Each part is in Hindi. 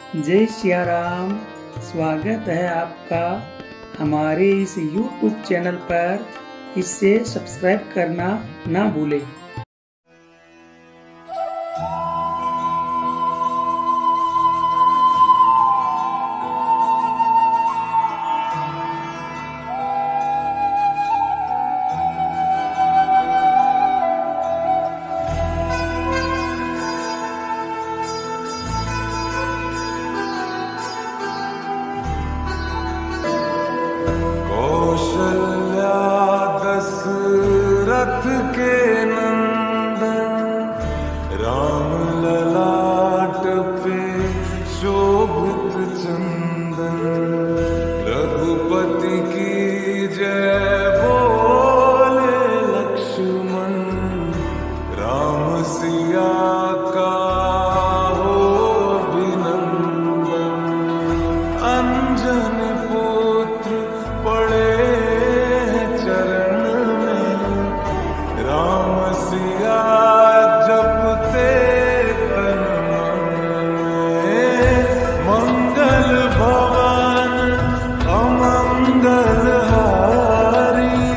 जय सिया राम। स्वागत है आपका हमारे इस YouTube चैनल पर। इसे सब्सक्राइब करना ना भूलें। कौशल्या दशरथ के नंदन, राम ललाट पे शोभित चंदन। रघुपति की जय बोले लक्ष्मण, राम सिया का हो अभिनंदन। अंजन पुत्र पड़े चरण में, राम सिया जपते तन मन में। मंगल भवन अमंगल हारी,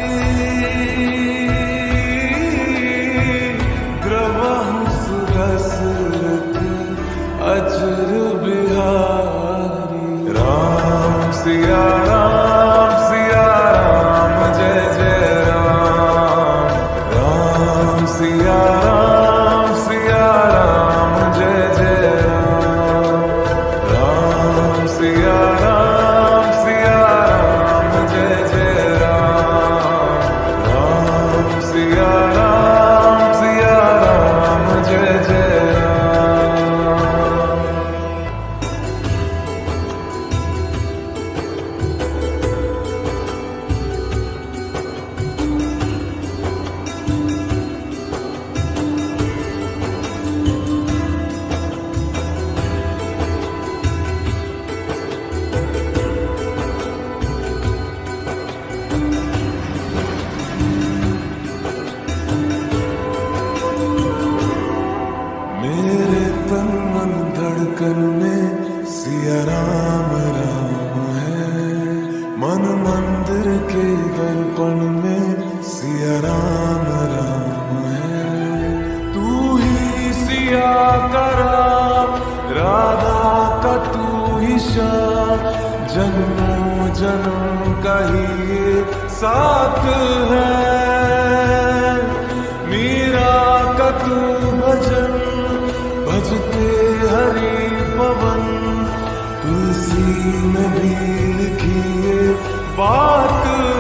द्रवहंस दशरथ अचर बिहारी। राम सिया राम सिया राम जय जय राम। राम सिया राम सिया राम जय जय राम। राम सिया राम जय जय राम। राम सिया राम जय जय राम। मेरे तन मन धड़कन में सिया राम राम है। मन मंदिर के दर्पण में सिया राम राम है। तू ही सिया का राम, राधा का तू ही श्याम। जन्मों जन्म का ही ये साथ है। मीरा का तू भजन, भजते हरि पवन। तुलसी में भी लिखी ये बात